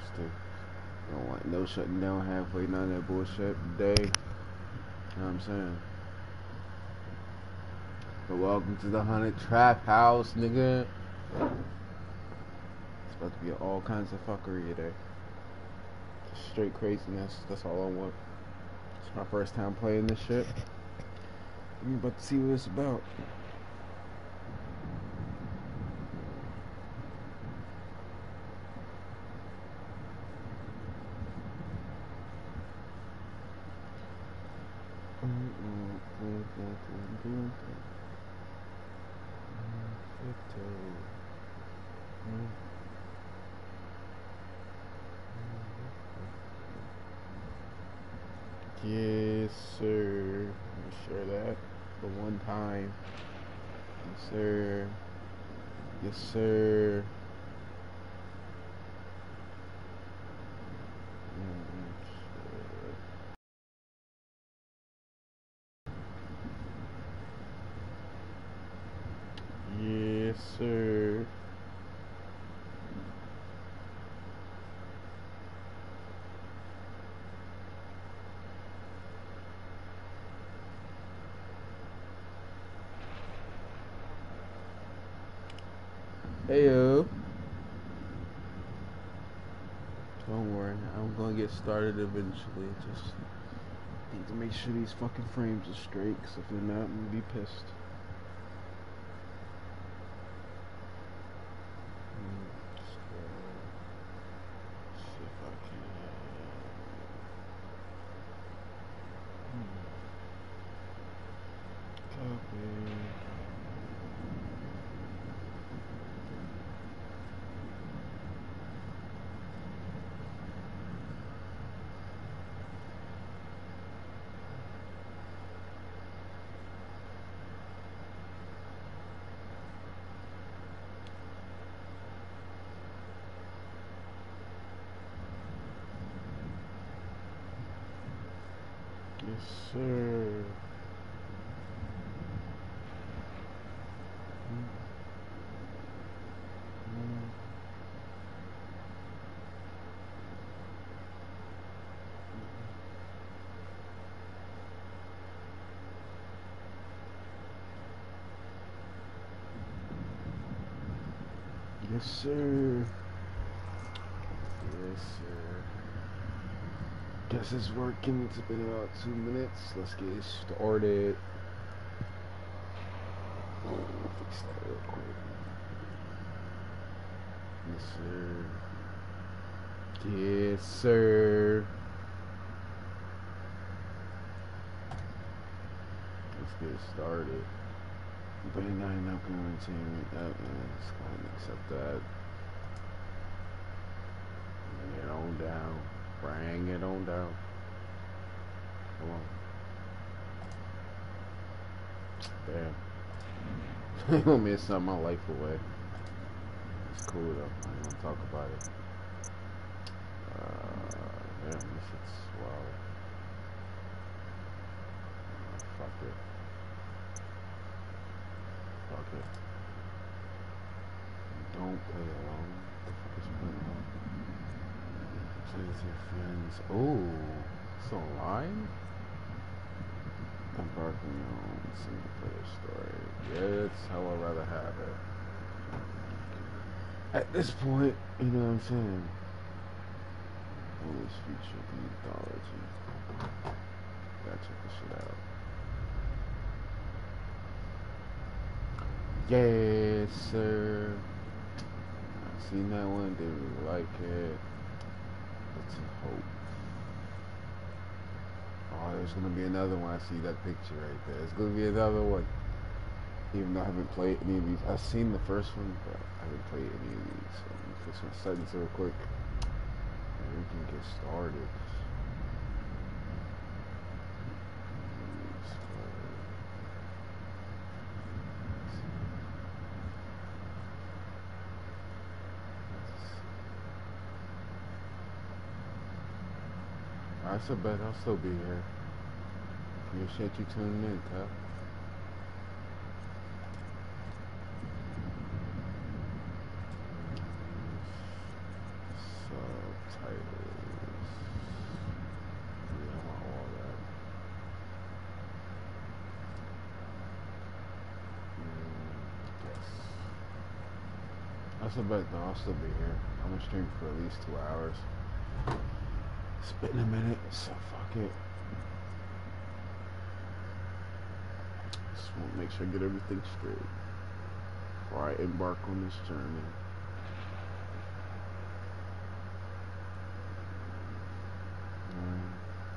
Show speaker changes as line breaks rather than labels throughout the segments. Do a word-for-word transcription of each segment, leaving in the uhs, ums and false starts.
realistic. I don't want no shutting down halfway, none of that bullshit today. You know what I'm saying? But welcome to the Haunted Trap House, nigga. It's about to be all kinds of fuckery today. Just straight craziness. That's all I want. It's my first time playing this shit. I'm about to see what it's about. Yes, sir. Let me share that for one time. Yes, sir. Yes, sir. Yes, sir. Heyo. Don't worry, I'm gonna get started eventually. Just need to make sure these fucking frames are straight, cause if they're not, I'm gonna be pissed. Just, uh, see if I can. Hmm. Copy. Yes, sir. Yes, sir. Yes, sir. Guess it's working. It's been about two minutes. Let's get started. Fix that real quick. Yes, sir. Yes, sir. Let's get started. But I'm not going to entertainment. Uh, let's go ahead and accept that. Bring it on down. Bring it on down. Come on. Damn. I'm gonna miss some of my life away. It's cool though. I ain't gonna talk about it. Uh, damn, this shit's wild. Uh, fuck it. Fuck it. Don't play alone. What the fuck is playing alone? Play with your friends. Oh, it's online? Embarking on single player story. Yeah, that's how I'd rather have it. At this point, you know what I'm saying? Always feature the mythology. Gotta check this shit out. Yes, sir. I seen that one, didn't really like it. Let's hope. Oh, there's gonna be another one. I see that picture right there. There's gonna be another one. Even though I haven't played any of these. I've seen the first one, but I haven't played any of these. So let me fix my settings real quick. And we can get started. I still bet I'll still be here. Appreciate you tuning in, Cap. titles. Yeah, I want all that. Mm, yes. That's the bet though. I'll still be here. I'm gonna stream for at least two hours. It's been a minute, so fuck it. Just want to make sure I get everything straight before I embark on this journey. Mm.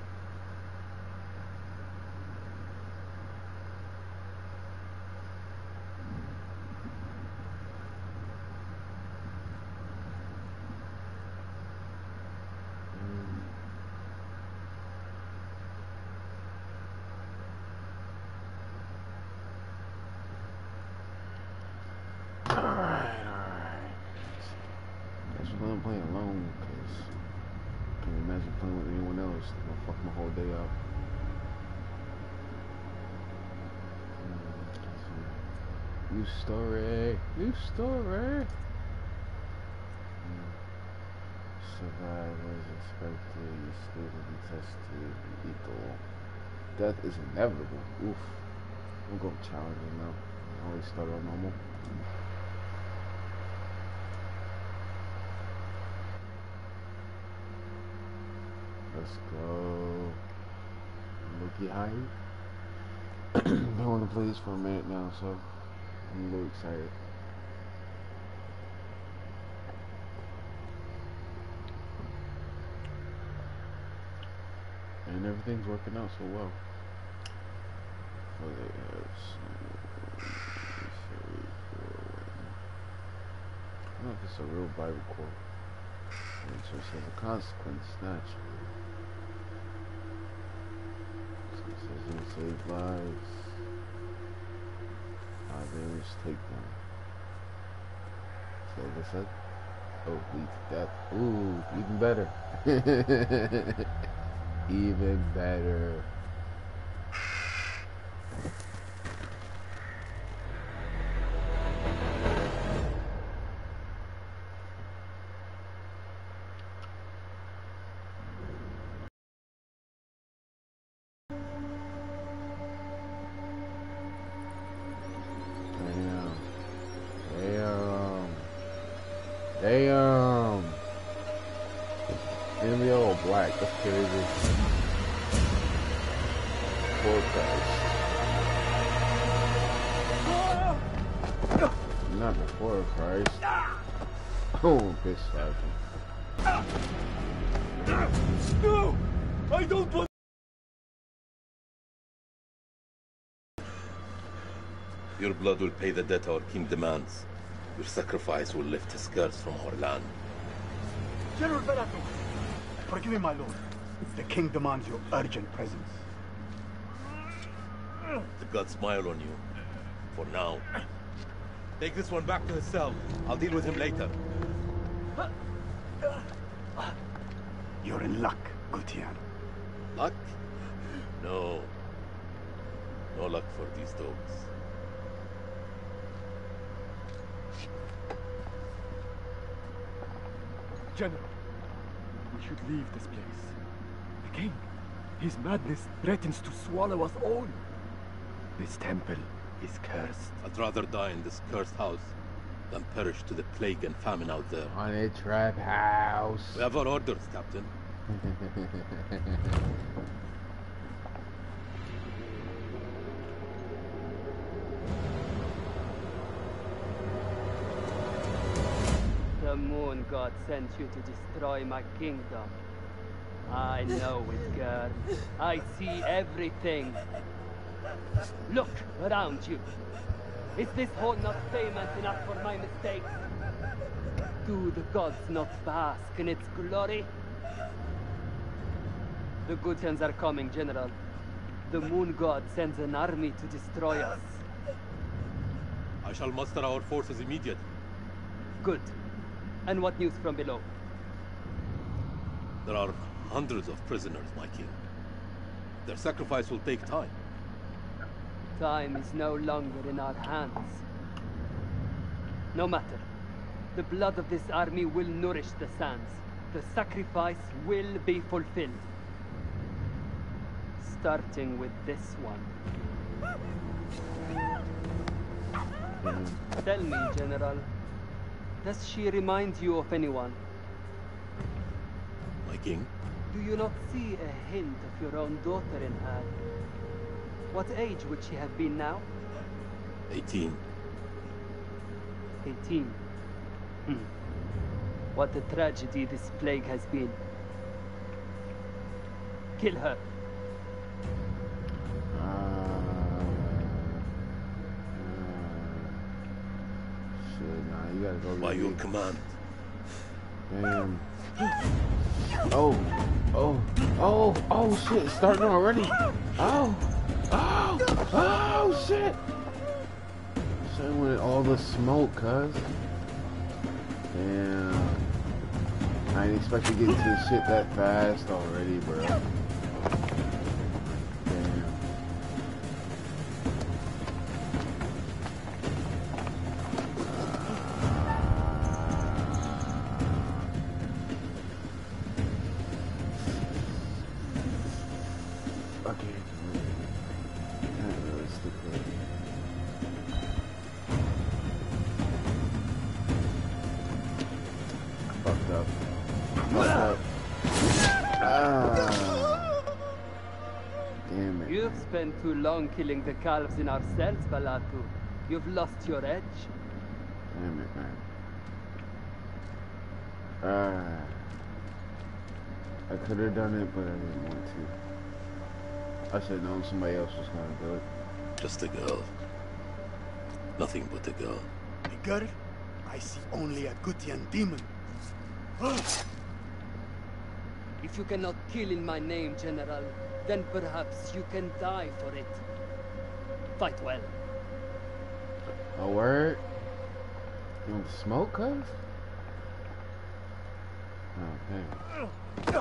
Alright, alright. Guess we're gonna play alone, because I can't imagine playing with anyone else. It's gonna fuck my whole day up. Mm, new story. New story. Mm. Survive as expected. Escape will be tested. Lethal. Death is inevitable. Oof. I'm going challenging now. I always start on normal. Let's go. Looky high. Been wanting to play this for a minute now, so I'm a little excited. And everything's working out so well. So they have some, I don't know if it's a real Bible quote. It just has a consequence, naturally. So it says you save lives, others take them. So what it said? Oh, lead to death. Ooh, even better. Even better. Damn. Damn. Damn. Enemy all black. That's crazy. Poor Christ. Not before Christ. Oh, bitch slapping.
No! I don't want.
Your blood will pay the debt our king demands. Your sacrifice will lift his curse from our land.
General Bellato, forgive me, my lord. The king demands your urgent presence.
The gods smile on you. For now. Take this one back to his cell. I'll deal with him later.
You're in luck, Gutian.
Luck? No. No luck for these dogs.
General, we should leave this place. The king, his madness threatens to swallow us all. This temple is cursed.
I'd rather die in this cursed house than perish to the plague and famine out there.
On a trap house.
We have our orders, Captain.
The moon god sent you to destroy my kingdom. I know it, girl. I see everything. Look around you. Is this hall not famous enough for my mistakes? Do the gods not bask in its glory? The Gutians are coming, General. The moon god sends an army to destroy us.
I shall muster our forces immediately.
Good. And what news from below?
There are hundreds of prisoners, my king. Their sacrifice will take time.
Time is no longer in our hands. No matter. The blood of this army will nourish the sands. The sacrifice will be fulfilled. Starting with this one.
Yeah.
Tell me, General, does she remind you of anyone?
My king?
Do you not see a hint of your own daughter in her? What age would she have been now?
eighteen.
Eighteen. Hmm. What a tragedy this plague has been. Kill her.
Uh, uh, shit, nah, you gotta go.
By your command.
Damn. Oh, oh, oh, oh shit, it's starting already. Oh, oh, oh shit. Shit with all the smoke, cuz. Damn. I didn't expect to get into this shit that fast already, bro. Damn.
You've spent too long killing the calves in our cells, Balatu. You've lost your edge.
Damn it, man. Uh, I could have done it, but I didn't want to. I should have known somebody else was going to do it.
Just a girl. Nothing but a girl.
A girl? I see only a Gutian demon.
If you cannot kill in my name, General, then perhaps you can die for it. Fight well.
A word? You want smoke, cuz? Okay.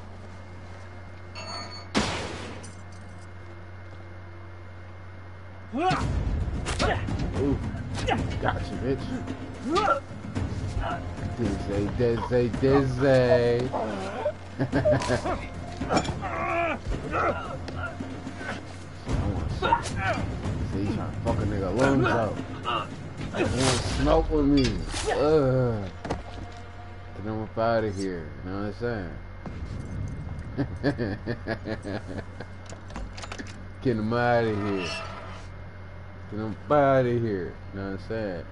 Ooh. Gotcha, bitch. Dizzy, dizzy, dizzy. See, you trying to fuck a nigga lungs out. You want to smoke with me. Ugh. Get him up out of here. You know what I'm saying? Get him out of here. Get him out of here. You know what I'm saying?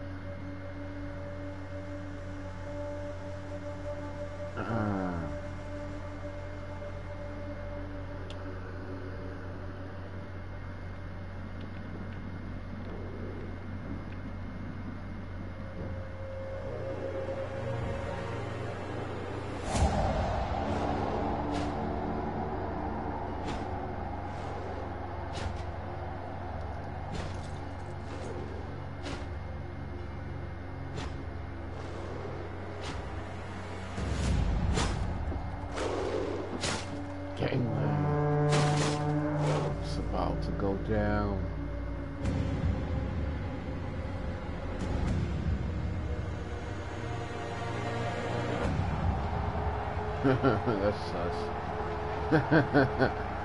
Uh. Gangland. It's about to go down. That's sus.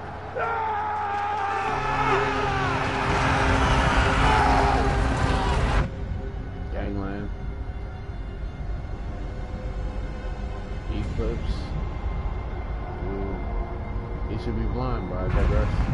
Gangland. Eclipse. Ooh. He should be blind, but I digress.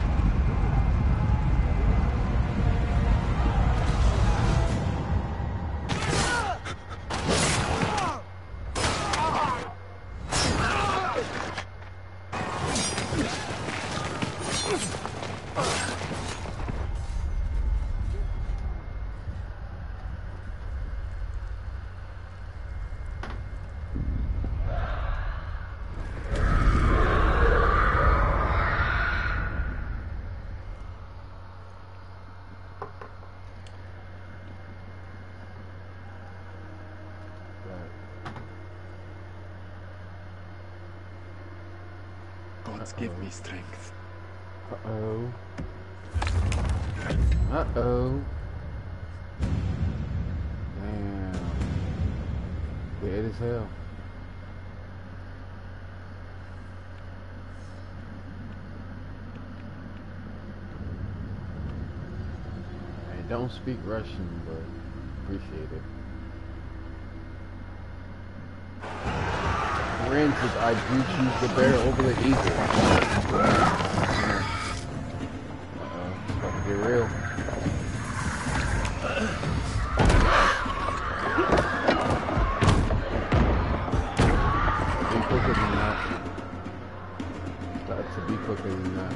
Gods give me strength.
Uh-oh. Uh-oh. Damn. Dead as hell. don't speak Russian, but appreciate it. For instance, I do choose the bear over the eagle. Uh-oh, it's about to get real. Be quicker than that. Got to be quicker than that.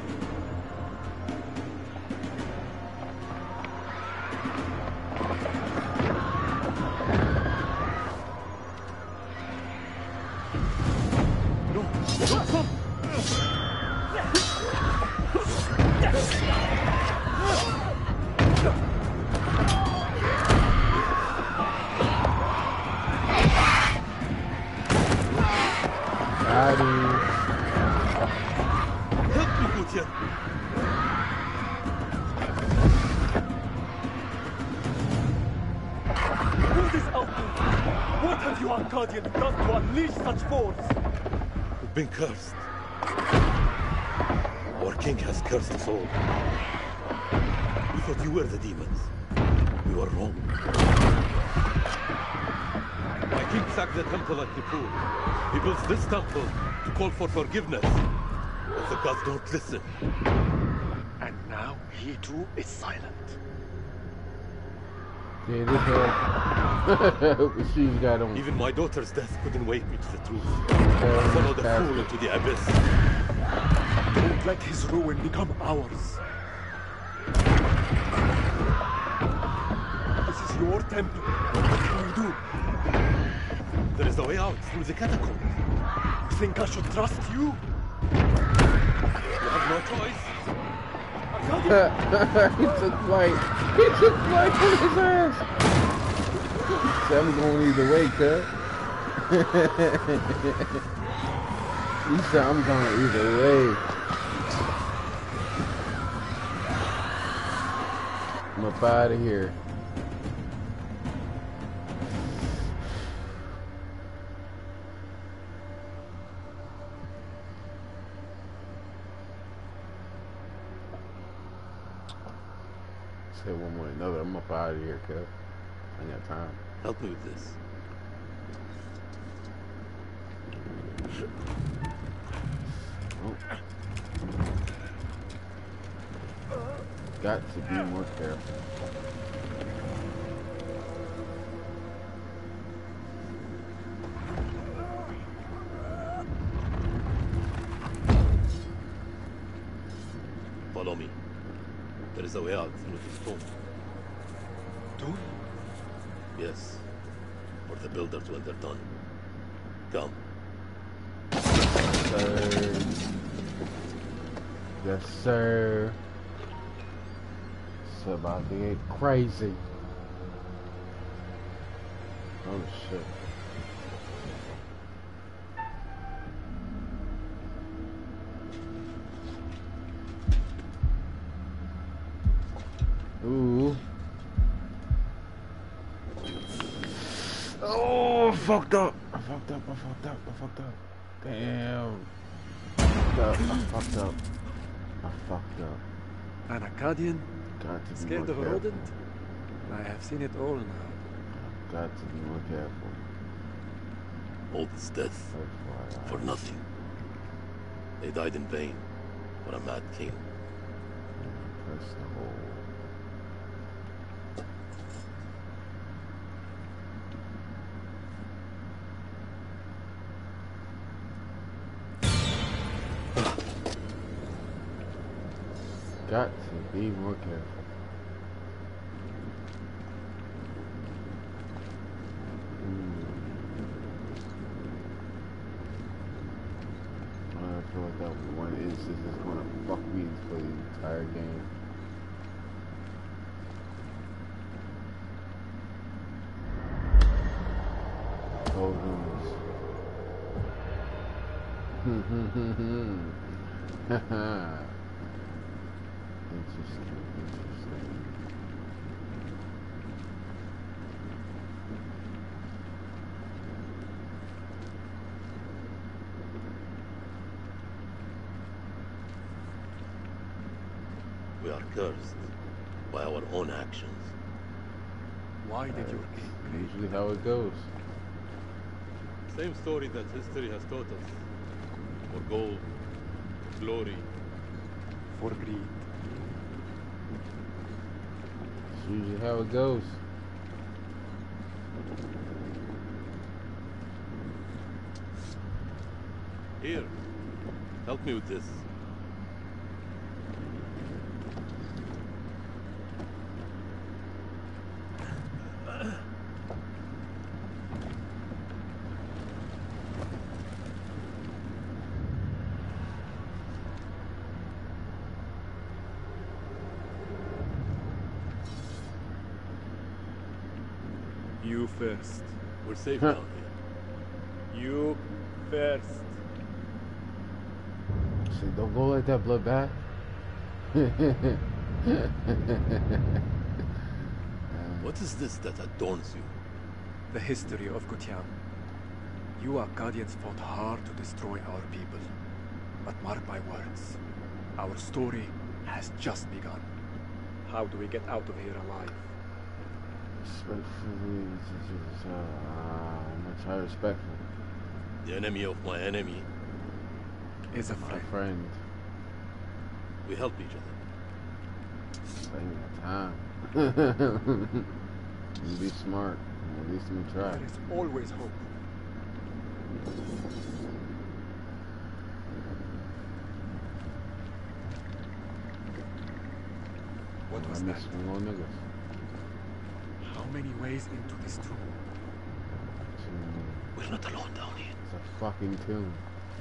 We've been cursed. Our king has cursed us all. We thought you were the demons. We were wrong. My king sacked the temple at Nippur. He built this temple to call for forgiveness. But the gods don't listen.
And now he too is silent.
Yeah, this uh, she's got on.
Even my daughter's death couldn't wake me to the truth.
Uh,
Follow the fool into the abyss.
Don't let his ruin become ours. This is your temple. What can we do?
There is a way out through the catacombs.
You think I should trust you?
You have no choice.
He took flight. He took flight from his ass. He said, I'm going either way, cuz. He said, I'm going either way. I'm up out of here. Say one more another. I'm up out of here, cuz. I ain't got time.
Help me with this.
Oh. Got to be more careful.
Follow me. There is a way out through this tomb.
Tomb?
Yes. For the builders when they're done. Come.
Sir. Yes, sir. It's about to get crazy. Oh, shit. Ooh. Oh, I fucked up. I fucked up. I fucked up. I fucked up. Damn. I fucked up. I fucked up. I fucked up.
An Akkadian?
Got to be
Scared
more
of a
careful.
rodent? I have seen it all now.
Got to be more careful.
All this death
That's why I...
for nothing. They died in vain for a mad king.
Press the hole. Got to be more careful. Hmm. I feel like that one instance is gonna fuck me for the entire game. Cold rooms. Hmm hmm hmm hmm. Haha. Interesting, interesting.
We are cursed. by our own actions.
Why did your king create
Usually how it goes.
Same story that history has taught us. For gold, for glory.
for greed?
It's usually how it goes.
Here, help me with this.
You first.
We're safe down here.
You first.
See, don't go like that, bloodbath.
What is this that adorns you?
The history of Gutian. You Akkadians fought hard to destroy our people. But mark my words, our story has just begun. How do we get out of here alive?
Respectfully, uh, I'm try respectful.
The enemy of my enemy.
Is a
My
friend.
friend.
We help each other.
Same time. You be smart. At least we try.
There is always hope. What was
I
that?
miss some more niggas.
How many ways into this tomb?
We're not alone down here.
It's a fucking tomb.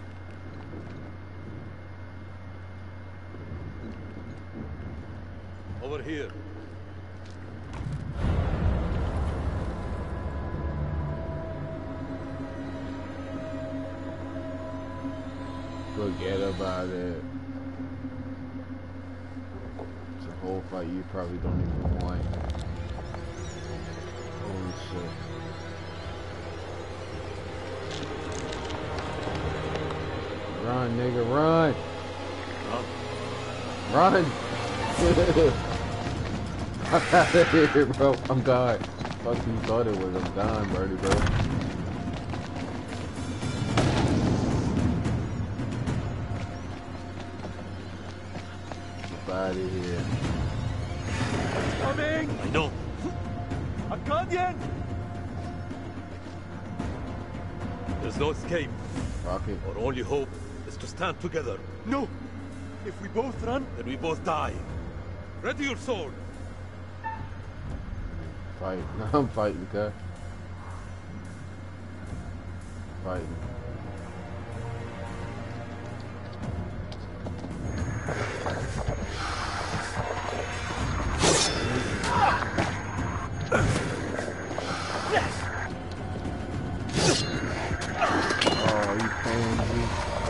Over here.
Forget about it. It's a whole fight you probably don't even want. Holy shit. Run, nigga, run!
Run.
Run! I'm out of here, bro. I'm gone. Fuck you thought it was. I'm gone, Birdie, bro. Get out of here.
Coming!
I know.
Akkadian!
There's no escape.
Fuck it.
Our only hope is to stand together.
No! If we both run,
Then we both die. Ready your sword.
Fight. No, I'm fighting, cuz. Fighting. Oh, you pansy.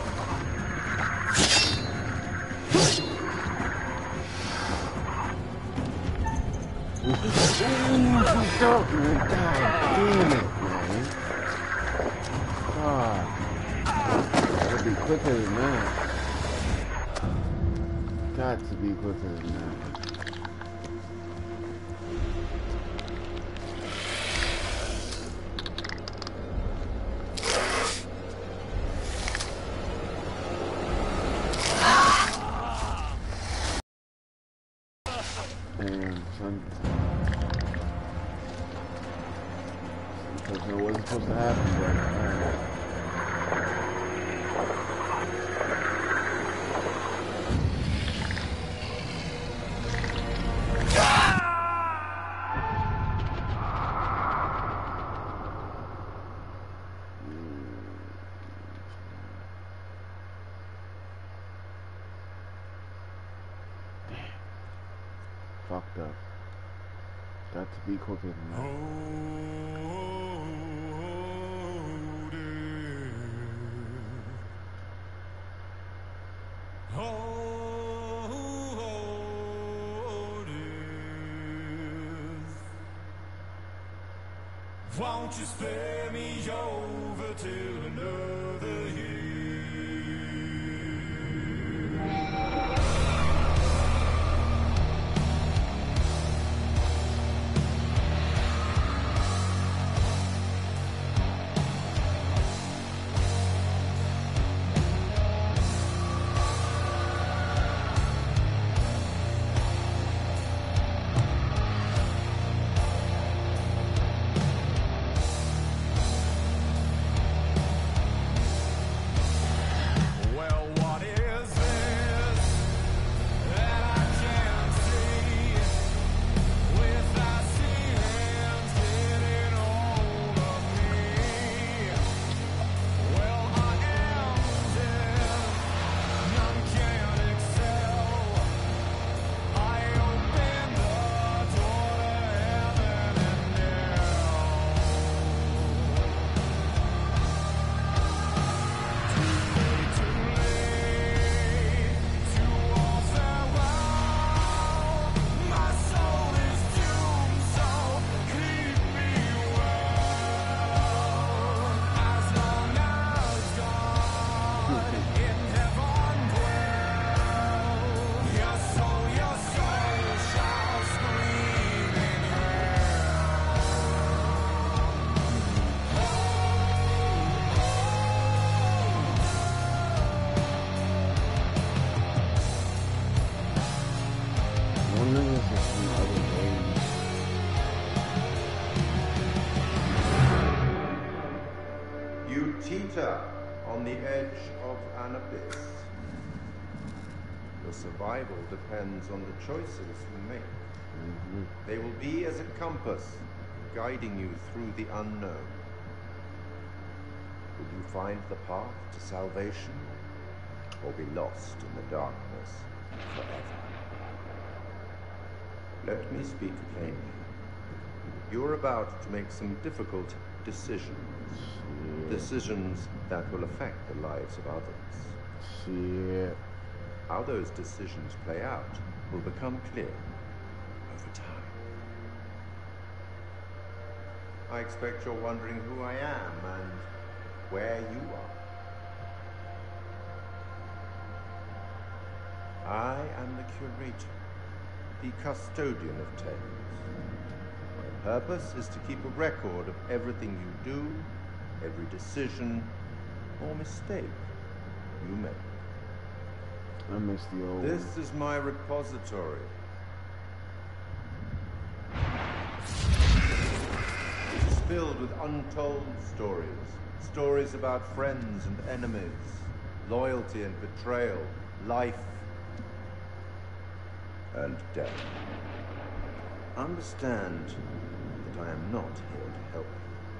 Stop, man. God damn it, man. God. Gotta be quicker than that. Got to be quicker than that. Damn, son. Because it wasn't supposed to happen, but alright. Fucked up. Got to be quicker than that.
Won't you spare me over till another year?
some other games.
You teeter on the edge of an abyss. Your survival depends on the choices you make.
Mm-hmm.
They will be as a compass, guiding you through the unknown. Will you find the path to salvation, or be lost in the darkness forever? Let me speak plainly. You're about to make some difficult decisions.
Shit.
Decisions that will affect the lives of others.
Shit.
How those decisions play out will become clear over time. I expect you're wondering who I am and where you are. I am the curator, the custodian of tales. My purpose is to keep a record of everything you do, every decision or mistake you make.
I miss the old
This
one.
is my repository. It is filled with untold stories. Stories about friends and enemies, loyalty and betrayal, life and death. Understand that I am not here to help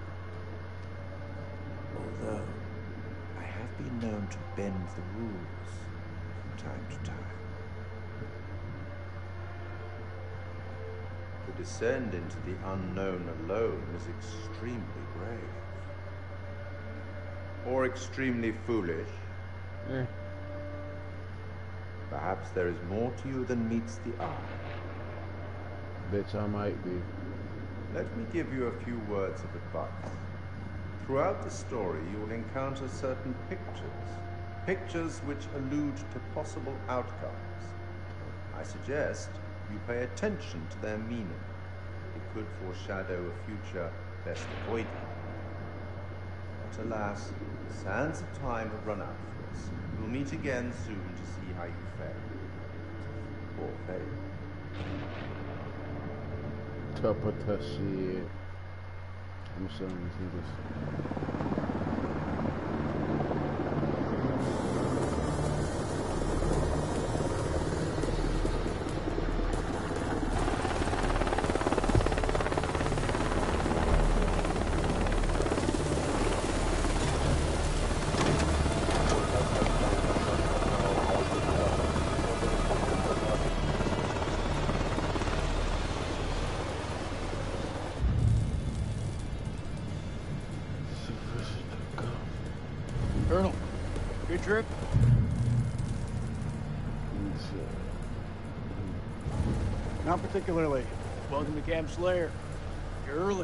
you. Although I have been known to bend the rules from time to time. To descend into the unknown alone is extremely brave. Or extremely foolish.
Eh.
Perhaps there is more to you than meets the eye.
Bitch, I might be.
Let me give you a few words of advice. Throughout the story, you will encounter certain pictures. Pictures which allude to possible outcomes. I suggest you pay attention to their meaning. It could foreshadow a future best avoided. But alas, the sands of time have run out for us. We'll meet again soon to see how you fare. Or fail.
Top of the shit. I'm showing these niggas.
Colonel, good trip?
Not particularly.
Welcome to Camp Slayer. You're early.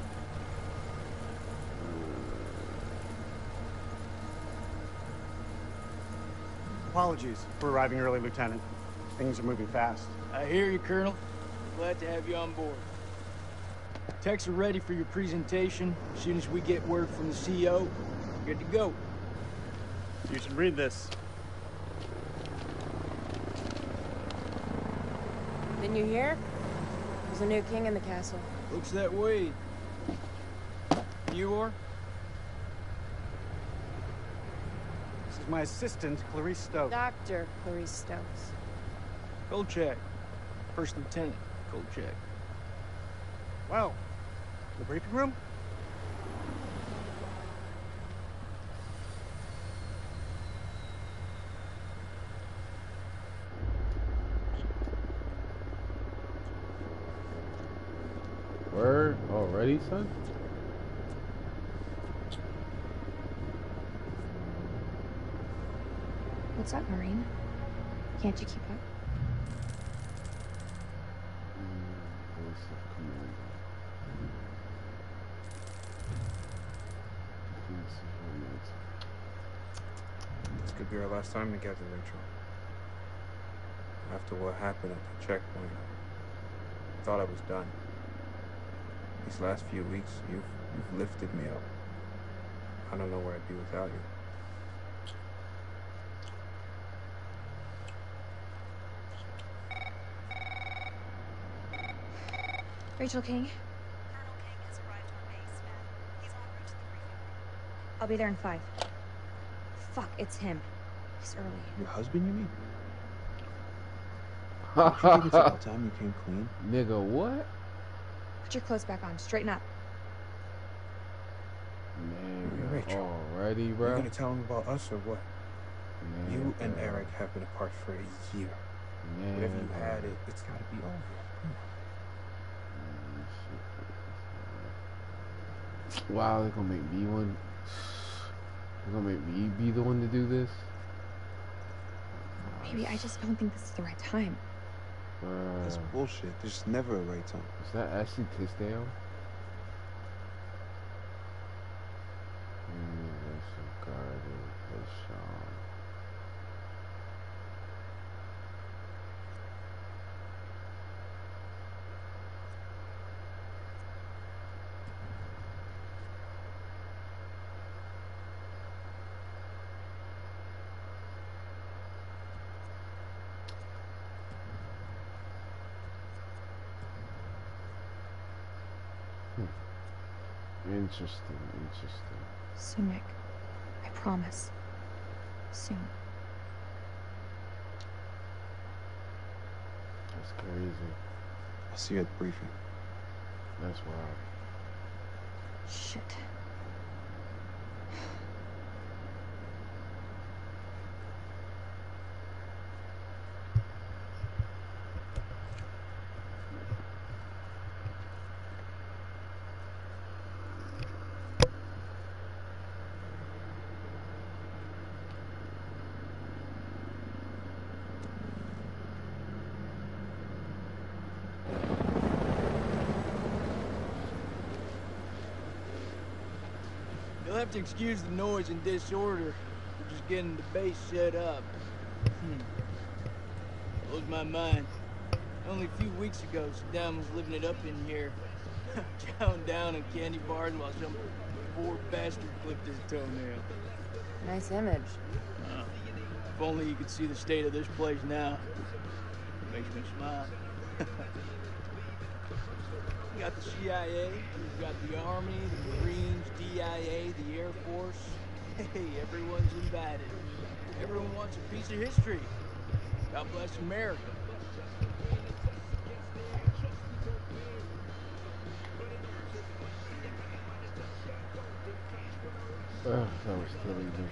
Apologies for arriving early, Lieutenant. Things are moving fast.
I hear you, Colonel. Glad to have you on board. Techs are ready for your presentation. As soon as we get word from the C O, good to go.
You should read this.
Didn't you hear? There's a new king in the castle.
Looks that way. You are?
This is my assistant, Clarice Stokes.
Doctor Clarice Stokes.
Kolchak. First Lieutenant Kolchak.
Well, the briefing room?
Word already, son?
What's up, Marine? Can't you keep up?
Voice of command. Defensive unit.
This could be our last time together, Rachel. After what happened at the checkpoint, I thought I was done. These last few weeks, you've, you've lifted me up. I don't know where I'd be without you.
Rachel King.
Colonel King has arrived on base, ma'am. He's en route to the briefing room.
I'll be there in five. Fuck, it's him. He's early.
Your husband, you mean? Don't you think it's about time you came clean?
Nigga, what?
Put your clothes back on. Straighten up.
Nigga,
Rachel,
already, bro.
You gonna tell him about us or what?
Nigga.
You and Eric have been apart for a year.
Nigga.
Whatever you had, it, it's gotta be over.
Wow, they're gonna make me one. They're gonna make me be the one to do this.
Baby, I just don't think this is the right time.
Bruh.
That's bullshit. There's never a right time.
Is that Ashley Tisdale? Universal Garden, Sean. Interesting, interesting.
Soon, Nick. I promise. Soon.
That's crazy.
I'll see you at the briefing.
That's wild.
Shit.
You'll have to excuse the noise and disorder. We're just getting the base set up. Hmm. Blows my mind. Only a few weeks ago, Saddam was living it up in here. Chowing down on candy bars while some poor bastard clipped his toenail.
Nice image.
Oh, if only you could see the state of this place now. Makes me smile. You got the C I A, you got the Army, the Marines, D I A, the Air Force. Hey, everyone's invited. Everyone wants a piece of history. God bless America.
Ugh, that was killing me.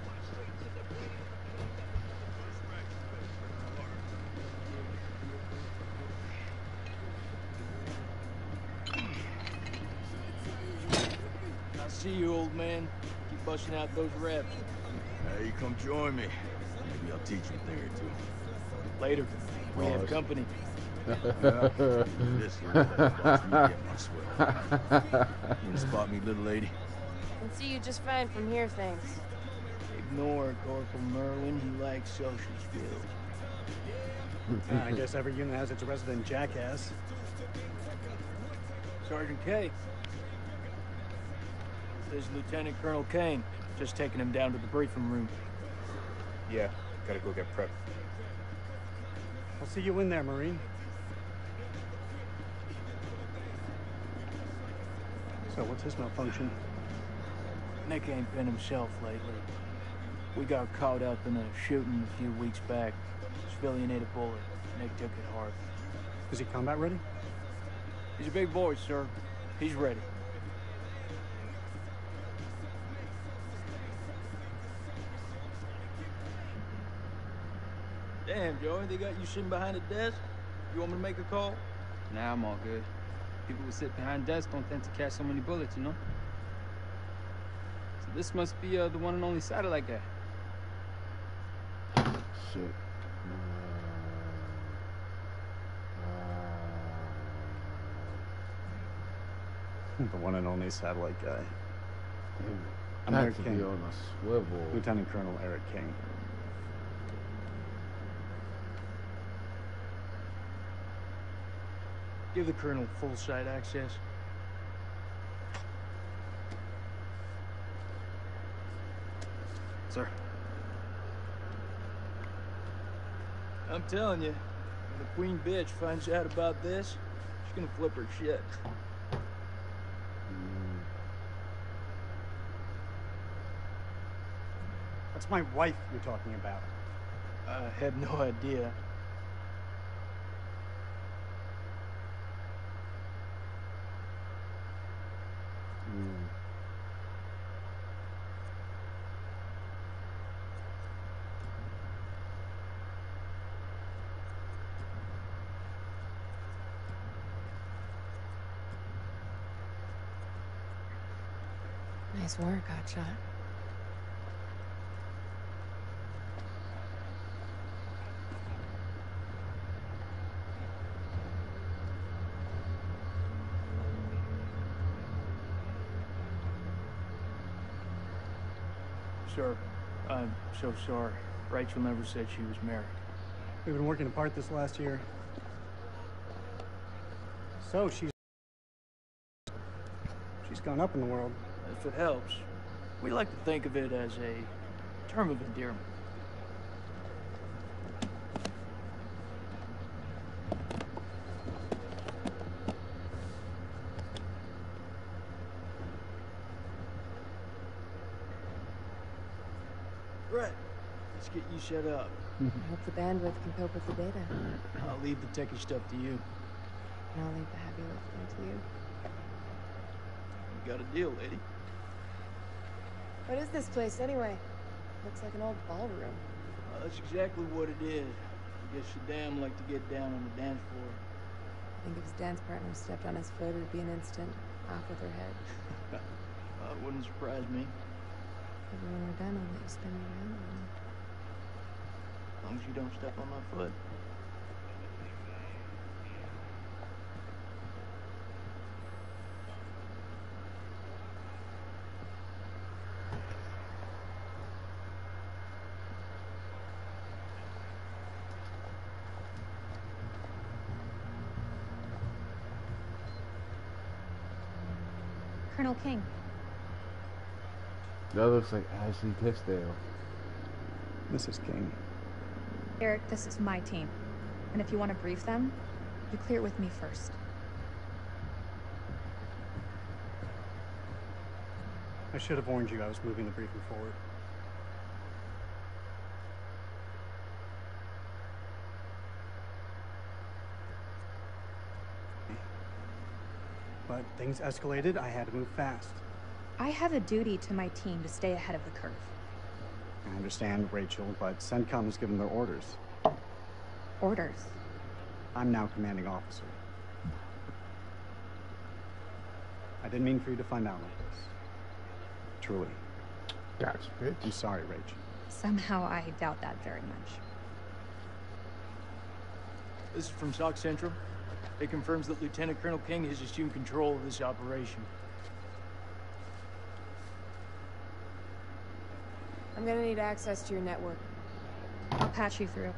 I see you, old man. Keep busting out those reps.
Hey, you come join me. Maybe I'll teach you a thing or two.
Later. We have company.
Yeah. This little lady watch me get my swell. You wanna spot me, little lady?
I can see you just fine from here, thanks.
Ignore Corporal Merlin. He lacks social skills.
Uh, I guess every unit has its resident jackass.
Sergeant K. This is Lieutenant Colonel Kane. Just taking him down to the briefing room.
Yeah, gotta go get prepped.
I'll see you in there, Marine. So what's his malfunction?
Nick ain't been himself lately. We got caught up in a shooting a few weeks back. Civilian ate a bullet. Nick took it hard.
Is he combat ready?
He's a big boy, sir. He's ready. Damn, Joey, they got you sitting behind a desk? You want me to make a call?
Nah, I'm all good. People who sit behind desks don't tend to catch so many bullets, you know? So this must be uh, the one and only satellite guy.
Shit.
The one and only satellite guy.
Damn.
I'm
Got
Eric
to
King.
be on a swivel.
Lieutenant Colonel Eric King.
Give the Colonel full site access.
Sir.
I'm telling you, when the Queen bitch finds out about this, She's gonna flip her shit.
Mm.
That's my wife you're talking about.
I had no idea.
Mm.
Nice work, Hotshot.
Sir, I'm so sorry. Rachel never said she was married.
We've been working apart this last year. So she's... She's gone up in the world.
If it helps, we like to think of it as a term of endearment. Brett, let's get you set up.
I hope the bandwidth can cope with the data.
I'll leave the techie stuff to you.
And I'll leave the heavy lifting to you.
You got a deal, lady.
What is this place, anyway? Looks like an old ballroom.
Uh, that's exactly what it is. I guess you damn like to get down on the dance floor.
I think if his dance partner stepped on his foot, it'd be an instant off with her head.
uh, it wouldn't surprise me.
Maybe when we're done, I'll let you spin me around a little.
As long as you don't step on my foot.
Colonel King.
That looks like Ashley Tisdale.
Missus King.
Eric, this is my team. And if you want to brief them, you clear it with me first.
I should have warned you I was moving the briefing forward. But things escalated. I had to move fast.
I have a duty to my team to stay ahead of the curve.
I understand, Rachel, but CENTCOM has given their orders.
Orders?
I'm now commanding officer. I didn't mean for you to find out like this. Truly.
Gotcha, bitch.
I'm sorry, Rach.
Somehow I doubt that very much.
This is from Sock Central. It confirms that Lieutenant Colonel King has assumed control of this operation.
I'm gonna need access to your network.
I'll patch you through.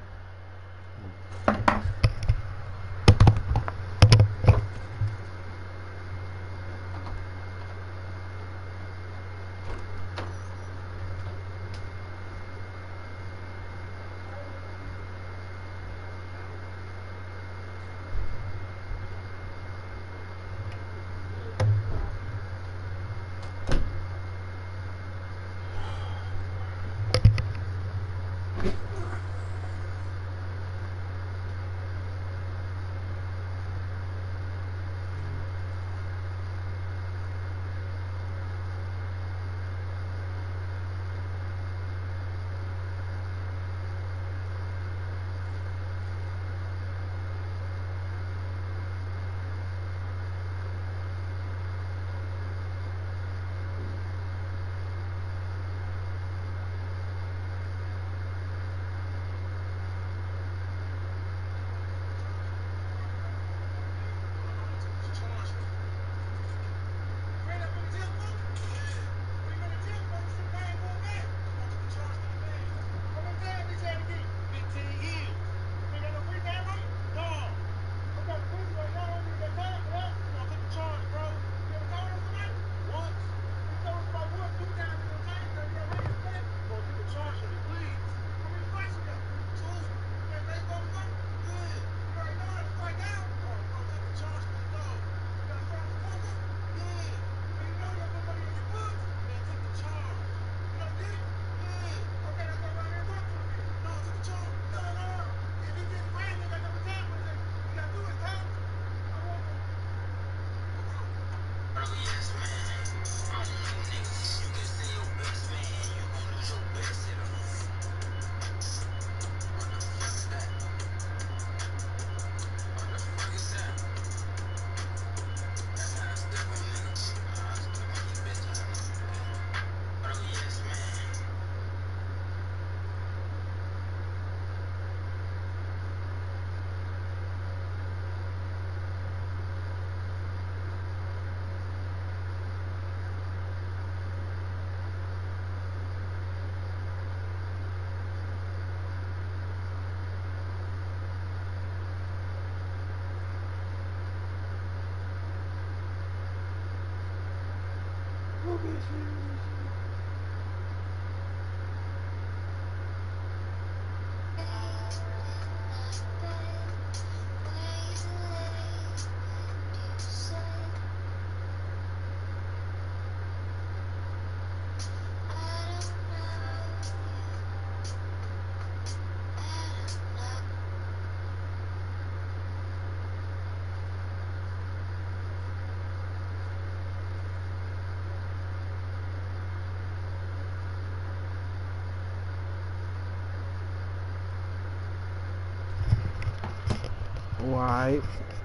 Why?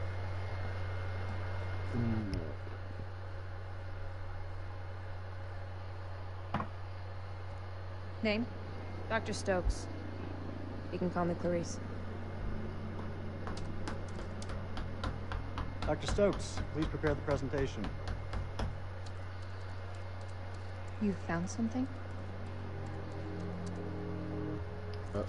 Name?
Doctor Stokes. You can call me Clarice.
Doctor Stokes, please prepare the presentation.
You found something?
Uh-oh.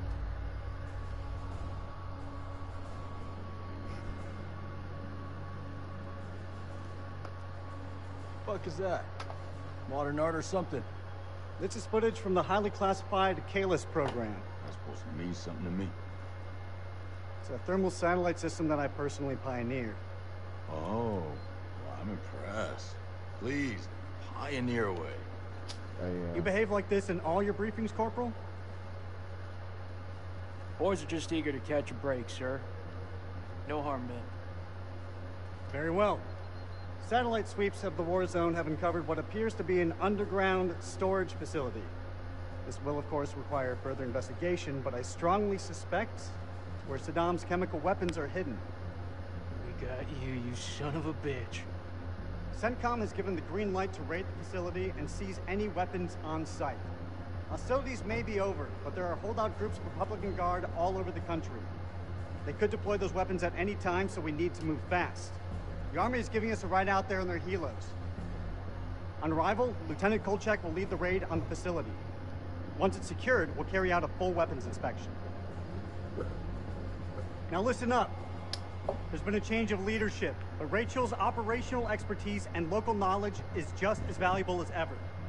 Fuck is that? Modern art or something?
This is footage from the highly classified Kalis program.
That's supposed to mean something to me.
It's a thermal satellite system that I personally pioneered.
Oh, well, I'm impressed. Please, pioneer away.
I, uh...
You behave like this in all your briefings, Corporal?
Boys are just eager to catch a break, sir. No harm meant.
Very well. Satellite sweeps of the war zone have uncovered what appears to be an underground storage facility. This will, of course, require further investigation, but I strongly suspect where Saddam's chemical weapons are hidden.
We got you, you son of a bitch.
CENTCOM has given the green light to raid the facility and seize any weapons on site. Hostilities may be over, but there are holdout groups of Republican Guard all over the country. They could deploy those weapons at any time, so we need to move fast. The Army is giving us a ride out there in their helos. On arrival, Lieutenant Kolchak will lead the raid on the facility. Once it's secured, we'll carry out a full weapons inspection. Now listen up. There's been a change of leadership, but Rachel's operational expertise and local knowledge is just as valuable as ever.